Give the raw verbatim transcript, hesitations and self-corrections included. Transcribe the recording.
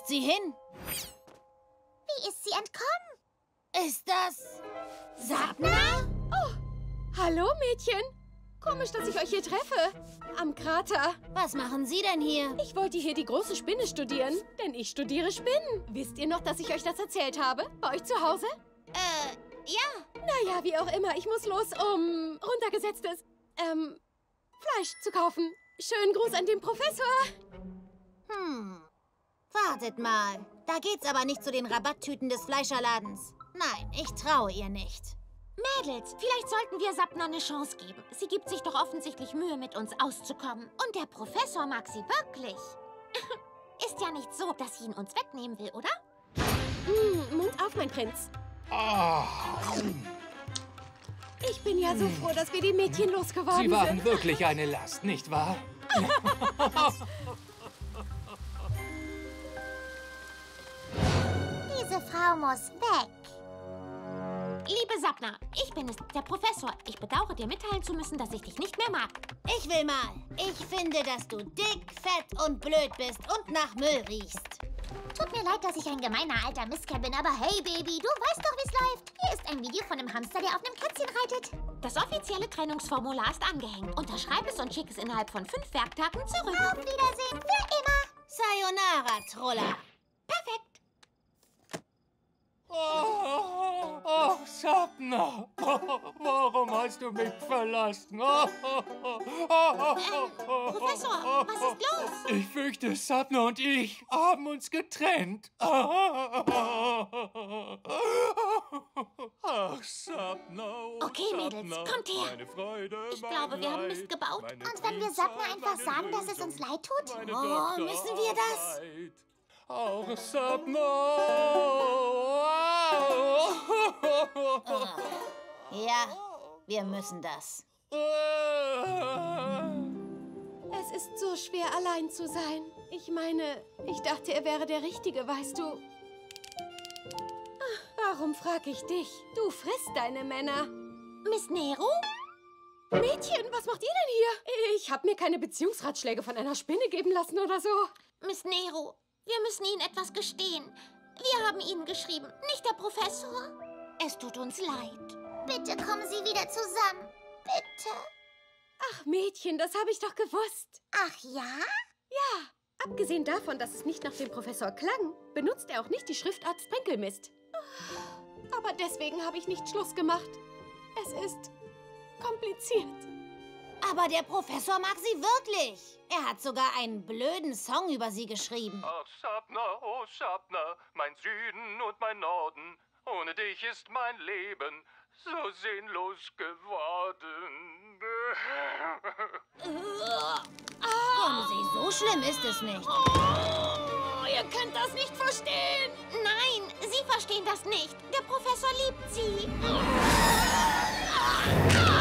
ist sie hin? Wie ist sie entkommen? Ist das Sapna? Oh, hallo Mädchen. Komisch, dass ich euch hier treffe. Am Krater. Was machen Sie denn hier? Ich wollte hier die große Spinne studieren, denn ich studiere Spinnen. Wisst ihr noch, dass ich euch das erzählt habe? Bei euch zu Hause? Äh, ja. Naja, wie auch immer. Ich muss los, um runtergesetztes, ähm, Fleisch zu kaufen. Schönen Gruß an den Professor. Hm. Wartet mal. Da geht's aber nicht zu den Rabatttüten des Fleischerladens. Nein, ich traue ihr nicht. Mädels, vielleicht sollten wir Sapna eine Chance geben. Sie gibt sich doch offensichtlich Mühe, mit uns auszukommen. Und der Professor mag sie wirklich. Ist ja nicht so, dass sie ihn uns wegnehmen will, oder? Mm, Mund auf, mein Prinz. Ah. Ich bin ja so froh, dass wir die Mädchen losgeworden sind. Sie waren wirklich eine Last, nicht wahr? Diese Frau muss weg. Liebe Sapna, ich bin es, der Professor. Ich bedauere dir mitteilen zu müssen, dass ich dich nicht mehr mag. Ich will mal. Ich finde, dass du dick, fett und blöd bist und nach Müll riechst. Tut mir leid, dass ich ein gemeiner alter Mistkerl bin, aber hey, Baby, du weißt doch, wie es läuft. Hier ist ein Video von einem Hamster, der auf einem Kätzchen reitet. Das offizielle Trennungsformular ist angehängt. Unterschreib es und schick es innerhalb von fünf Werktagen zurück. Auf Wiedersehen, für immer. Sayonara, Troller. Perfekt. Oh, oh, Sapna, oh, warum hast du mich verlassen? Oh, oh, oh, oh, Ähm, Professor, was ist los? Ich fürchte, Sapna und ich haben uns getrennt. Ach, Sapna, oh, Okay, Mädels, Sapna, kommt her. meine Freude, Ich glaube, wir haben Mist gebaut. Und wenn wir Sapna einfach sagen, dass es uns leid tut? Oh, müssen wir das? Auch Sapna. Ja, wir müssen das. Es ist so schwer, allein zu sein. Ich meine, ich dachte, er wäre der Richtige, weißt du. Ach, warum frag ich dich? Du frisst deine Männer. Miss Nero? Mädchen, was macht ihr denn hier? Ich habe mir keine Beziehungsratschläge von einer Spinne geben lassen oder so. Miss Nero, wir müssen Ihnen etwas gestehen. Wir haben Ihnen geschrieben, nicht der Professor. Es tut uns leid. Bitte kommen Sie wieder zusammen. Bitte. Ach, Mädchen, das habe ich doch gewusst. Ach ja? Ja, abgesehen davon, dass es nicht nach dem Professor klang, benutzt er auch nicht die Schriftart Sprenkelmist. Aber deswegen habe ich nicht Schluss gemacht. Es ist kompliziert. Aber der Professor mag sie wirklich. Er hat sogar einen blöden Song über sie geschrieben. Ach, Sapna, oh Sapna, mein Süden und mein Norden. Ohne dich ist mein Leben so sinnlos geworden. Kommen Sie, so schlimm ist es nicht. Oh, ihr könnt das nicht verstehen. Nein, Sie verstehen das nicht. Der Professor liebt Sie.